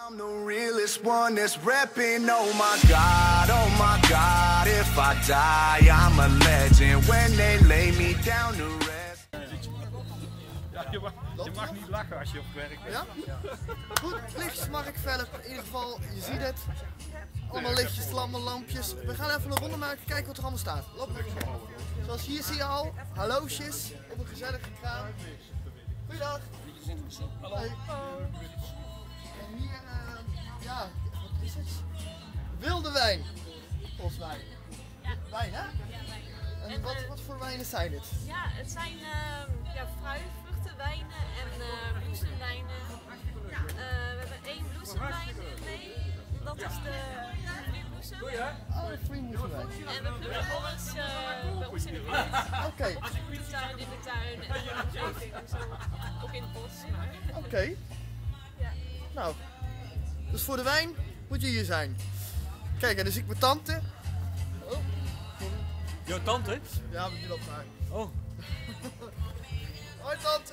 I'm the realest one that's repping. Oh my God, if I die, I'm a legend. When they lay me down to rest. Ja, je mag niet lachen als je op werk bent. Ja? Goed, lichtjes Markvelp, in ieder geval, je ziet het. Allemaal lichtjes, allemaal lampjes. We gaan even een ronde maken, kijken wat er allemaal staat. Loop even. Zoals hier zie je al, hallootjes op een gezellige kraam. Goeiedag. Hallo. En hier, ja, wat is het? Wilde wijn, volgens mij. Ja. Wijn, hè? Ja, En wat voor wijnen zijn het? Ja, het zijn fruit, vruchtenwijnen en bloesemwijnen. We hebben 1 bloesemwijn mee. Dat is de bloesem. Oh, free bloesemwijn. En we plukken alles bij ons in de buurt. Oké. Op de tuin, in de tuin en in de omgeving. Zo. Ook in het bos. Maar. Oké. Ja. Nou, dus voor de wijn moet je hier zijn. Kijk, en dan zie ik mijn tante. Oh. Jouw tante? Ja, maar die loopt daar. Oh. Hoi tante.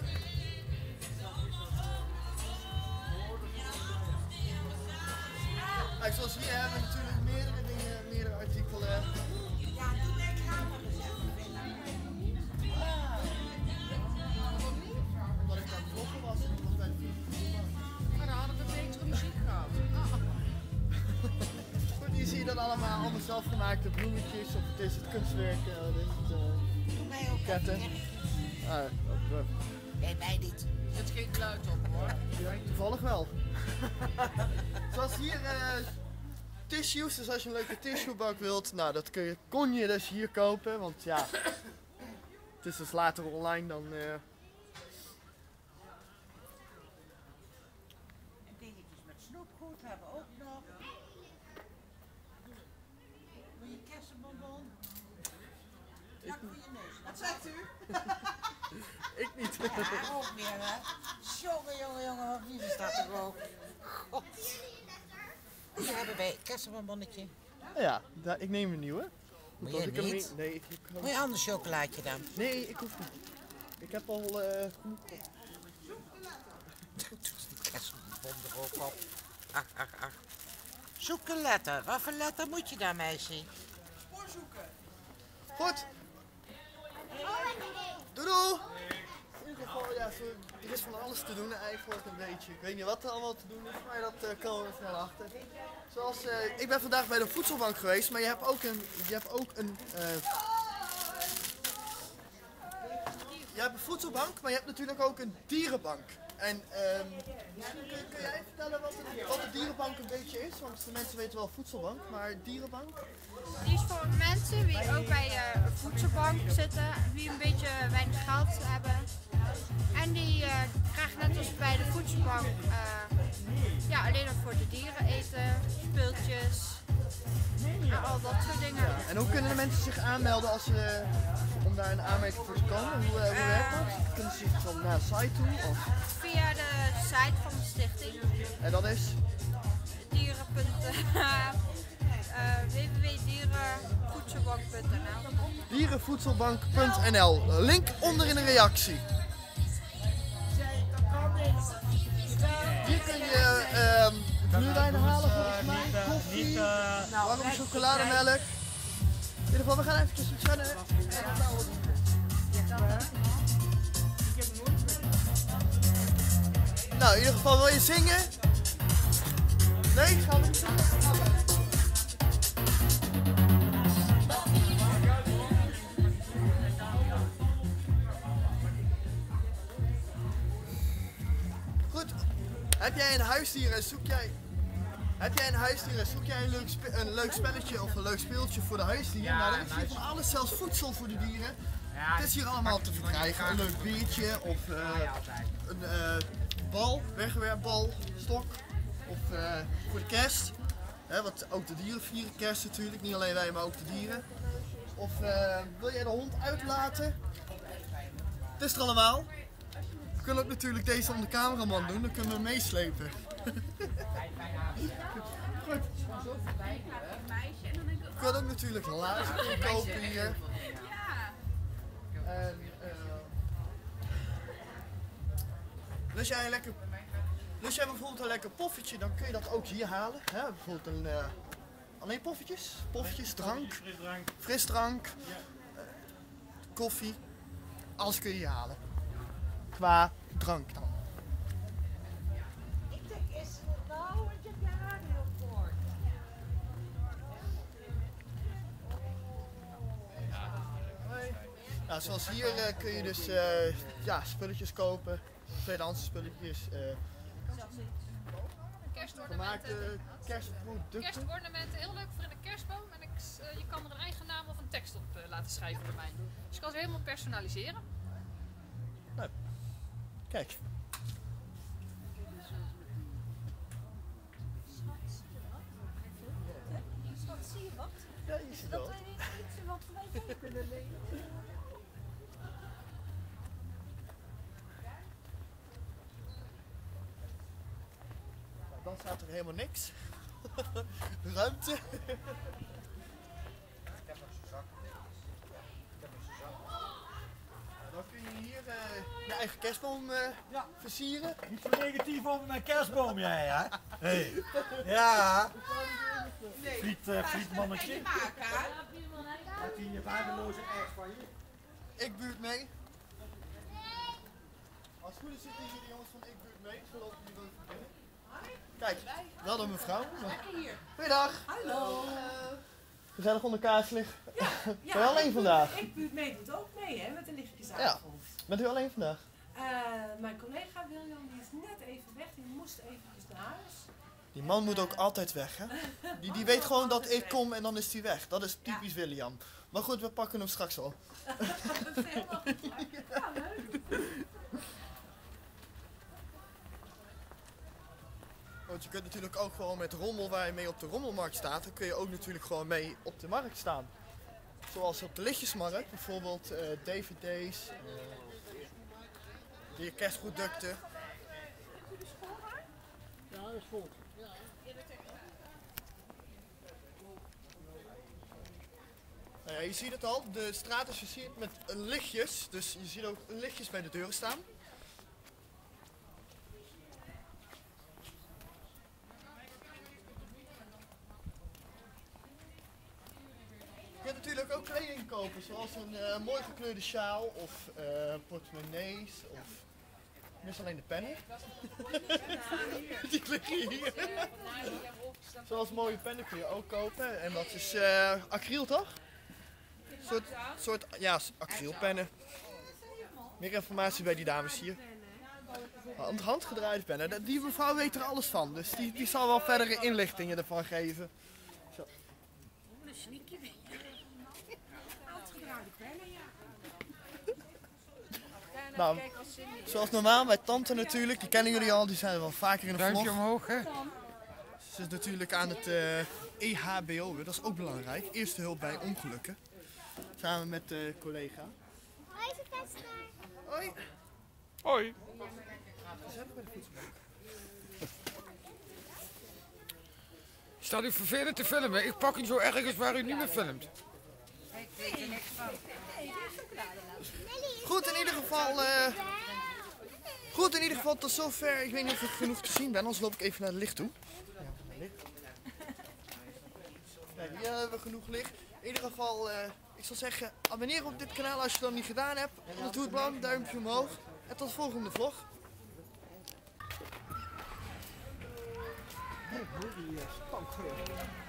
Kijk, zoals hier hebben we natuurlijk meerdere dingen, meerdere artikelen. Omdat ik aan het vloggen was en ik was bij de fiets. Maar dan hadden we betere muziek gehad. Goed, hier zie je dan allemaal zelfgemaakte bloemetjes, of het is het kunstwerk, dit is Doe mij ook ketten. Nee, mij niet. Er zit geen kluit op hoor. Ja, toevallig wel. Zoals hier tissues, dus als je een leuke tissuebak wilt, nou dat kon je dus hier kopen, want ja, het is dus later online dan... En dingetjes met snoepgoed hebben we ook nog. Wil je kersenbonbon? Vlak voor je neus. Wat zegt u? Ik niet. Ja, ook meer hè. Jongen, wat lief is dat er ook. God. Hier hebben wij kersenbonbonnetje. Ja, ik neem een nieuwe. Moet Want je ik hem niet? Nee, ik Wil je een ander chocolaatje dan? Nee, ik hoef niet. Ik heb al genoeg. Kersenbon er ook op. Ach. Zoek een letter. Wat voor letter moet je daar, meisje? Goed. Doei. In ieder geval, ja, er is van alles te doen eigenlijk een beetje. Ik weet niet wat er allemaal te doen is, maar dat komen we snel achter. Zoals, ik ben vandaag bij de voedselbank geweest, maar je hebt ook je hebt een voedselbank, maar je hebt natuurlijk ook een dierenbank. En misschien kun jij vertellen wat de dierenbank een beetje is? Want de mensen weten wel voedselbank, maar dierenbank? Die is voor mensen die ook bij een voedselbank zitten, die een beetje weinig geld hebben. En die krijgen net als bij de voedselbank alleen nog voor de dieren eten, speeltjes en al dat soort dingen. Ja, en hoe kunnen de mensen zich aanmelden om daar een aanmerking voor te komen? Hoe werkt dat? Kunnen ze zich dan naar de site toe? Of? Via de site van de stichting. En dat is? www.dierenvoedselbank.nl Dierenvoedselbank.nl. Link onder in de reactie. Hier kun je gluwijnen halen volgens mij, koffie, warme chocolademelk. In ieder geval, we gaan eventjes verder. Nou, in ieder geval, wil je zingen? Nee, gaan we niet zingen? Goed, heb jij een huisdier en zoek jij een leuk spelletje of een leuk speeltje voor de huisdier? Nou, dan is hier van alles, zelfs voedsel voor de dieren. Het is hier allemaal te verkrijgen. Een leuk biertje of een bal, wegwerpbal, stok. Of voor de kerst. Want ook de dieren vieren kerst natuurlijk. Niet alleen wij, maar ook de dieren. Of wil jij de hond uitlaten? Het is er allemaal. We kunnen ook natuurlijk deze om de cameraman doen. Dan kunnen we hem meeslepen. Goed. Je kunt ook natuurlijk laarzen kopen hier. En lust jij een lekker Dus je hebt bijvoorbeeld een lekker poffertje, dan kun je dat ook hier halen. Hè? Bijvoorbeeld alleen poffertjes, drank, frisdrank, koffie. Alles kun je hier halen. Qua drank dan. Ik denk, is het nou, want je hebt je haar heel kort. Nou, zoals hier kun je dus spulletjes kopen, tweedehands spulletjes, gemaakte kerstproducten. Kerstornamenten, heel leuk voor in de kerstboom. En je kan er een eigen naam of een tekst op laten schrijven door mij. Dus je kan ze helemaal personaliseren. Nou, kijk. Wat zie je wat? Ja, je ziet wel. Dat wij iets wat wij mee kunnen lenen. Dan staat er helemaal niks. Ruimte. Dan kun je hier je eigen kerstboom versieren. Niet zo negatief over mijn kerstboom, jij, hè? Hey. Ja. Frietmannetje. Had hij je vaderloze erg van je? Ik buurt mee. Als het goed is zitten hier de jongens van Ik buurt mee. Ze lopen hier ook binnen. Kijk, wel een mevrouw. Goeiedag. Hallo. Gezellig onder kaarslicht. Ja, Ben je alleen vandaag? Ik buurt mee doet ook mee, hè, met de lichtjesavond. Ja. Bent u alleen vandaag? Mijn collega William die is net even weg, die moest eventjes naar huis. Die man moet ook altijd weg, hè? Die weet gewoon dat ik kom en dan is hij weg. Dat is typisch William. Maar goed, we pakken hem straks al. Dat is helemaal goed. Ja, leuk. Want je kunt natuurlijk ook gewoon met rommel waar je mee op de rommelmarkt staat, dan kun je ook natuurlijk gewoon mee op de markt staan. Zoals op de lichtjesmarkt, bijvoorbeeld dvd's, die kerstproducten. Ja, dat is vol. Nou ja, je ziet het al, de straat is versierd met lichtjes, dus je ziet ook lichtjes bij de deuren staan. Je kunt natuurlijk ook kleding kopen, zoals een mooi gekleurde sjaal of portemonnees of mis alleen de pennen. Die liggen hier. Zoals mooie pennen kun je ook kopen en dat is acryl toch? Soort acrylpennen. Meer informatie bij die dames hier. Handgedraaide pennen, die mevrouw weet er alles van, dus die zal wel verdere inlichtingen ervan geven. Zo. Nou, zoals normaal bij tante natuurlijk, die kennen jullie al, die zijn wel vaker in de vlog. Duimpje omhoog, hè? Ze is natuurlijk aan het EHBO, dat is ook belangrijk. Eerste hulp bij ongelukken. Samen met de collega. Hoi, Sylvester. Hoi. Hoi. Gezellig bij de voedselbank. Staat u vervelend te filmen? Ik pak u zo ergens waar u niet meer filmt. Ik weet er niks van. Goed, in ieder geval tot zover. Ik weet niet of ik genoeg te zien ben, anders loop ik even naar het licht toe. Ja, licht. Kijk, hier hebben we genoeg licht. In ieder geval, ik zal zeggen, abonneer op dit kanaal als je dat nog niet gedaan hebt. Dat doe het dan, duimpje omhoog. En tot de volgende vlog. Die